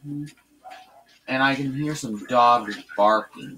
And I can hear some dogs barking.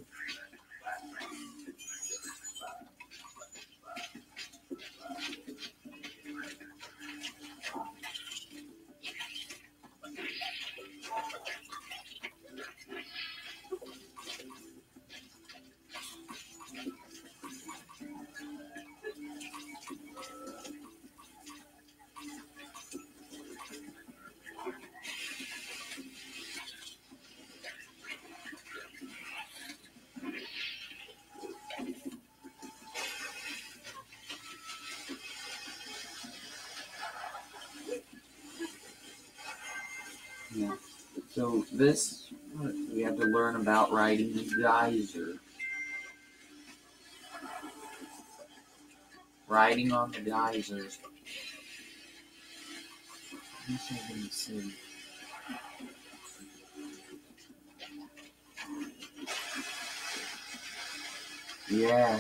Yeah. So this, we have to learn about riding the geyser. Riding on the geysers. What's I gonna say? Yeah.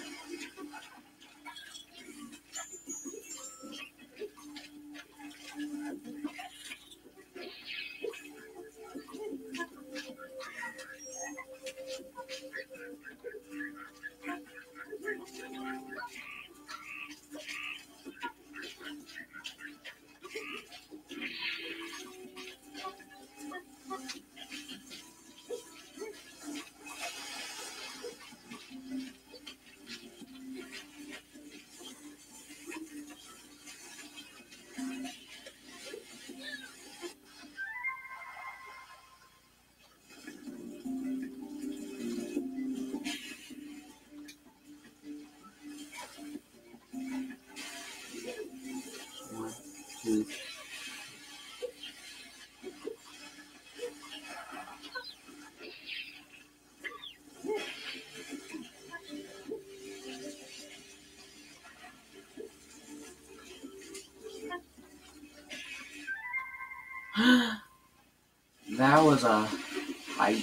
One, two. That was a height.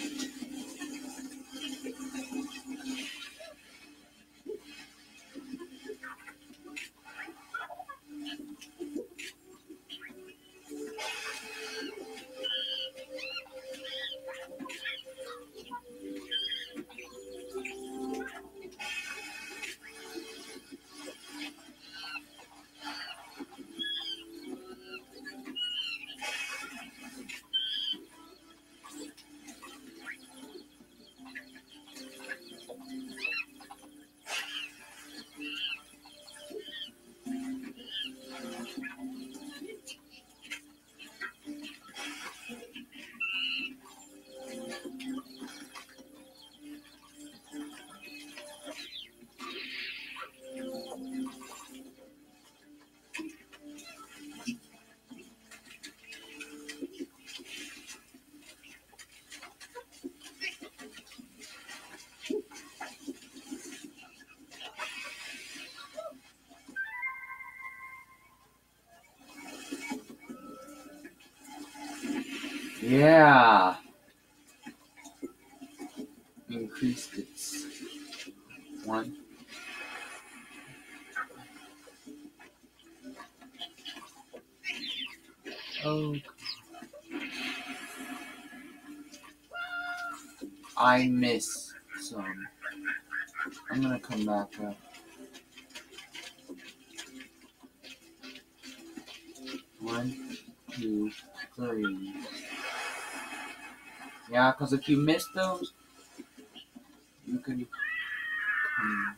Yeah. Increased its one. Oh. I miss some. I'm gonna come back up. One, two, three. Yeah, because if you miss those, you can come.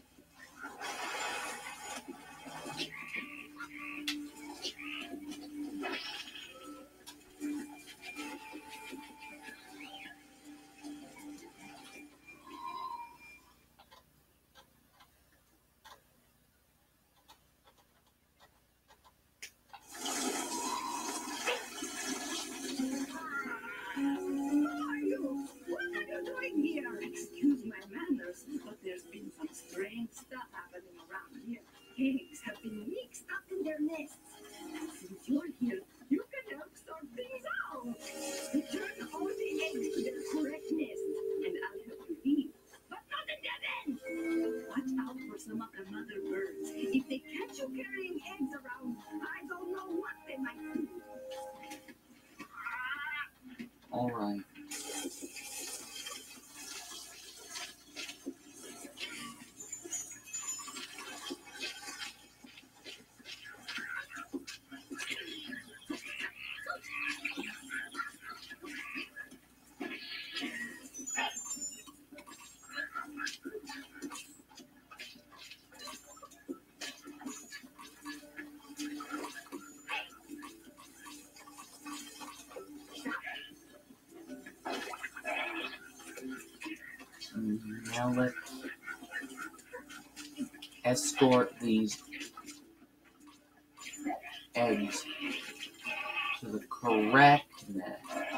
Excuse my manners, but there's been some strange stuff happening around here. Eggs have been mixed up in their nests. Since you're here, you can help sort things out. Return all the eggs to their correct nest, and I'll help you leave. But not the dead end! Watch out for some of the mother birds. If they catch you carrying eggs around, I don't know what they might do. Now let's escort these eggs to the correct nest.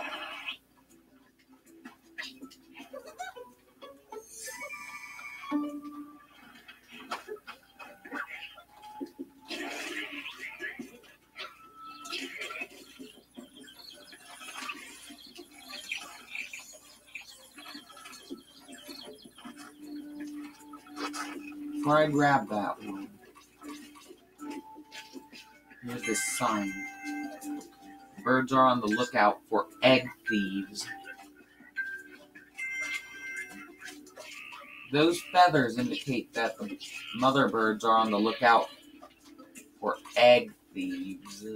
Before I grab that one, here's this sign. Birds are on the lookout for egg thieves. Those feathers indicate that the mother birds are on the lookout for egg thieves.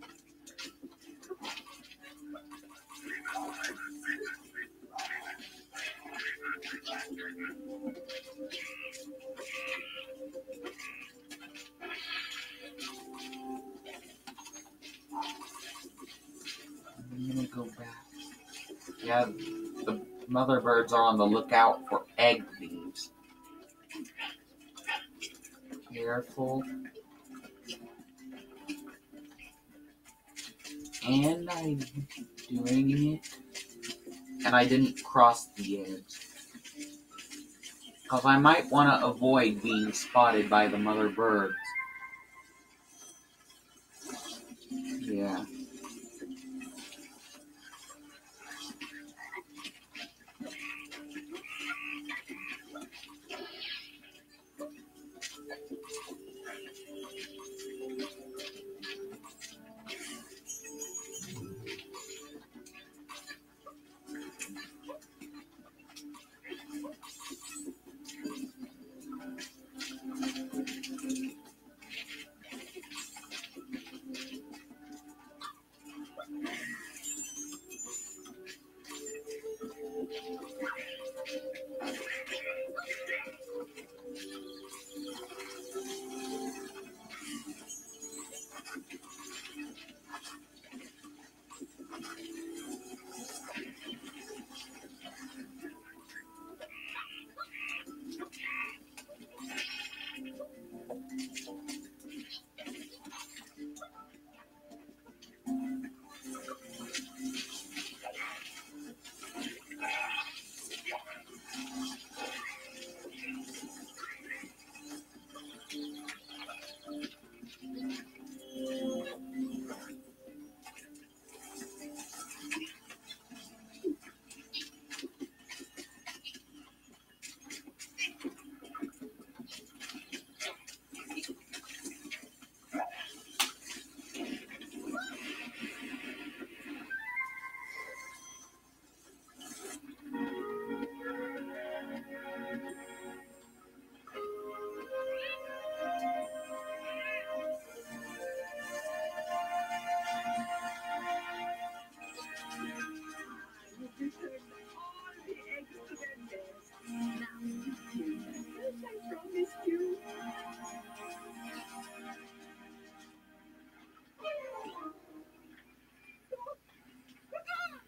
I'm gonna go back. Yeah, the mother birds are on the lookout for egg thieves. Careful. And I'm doing it. And I didn't cross the edge. Because I might want to avoid being spotted by the mother birds. Yeah.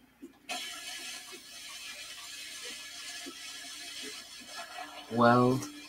Well,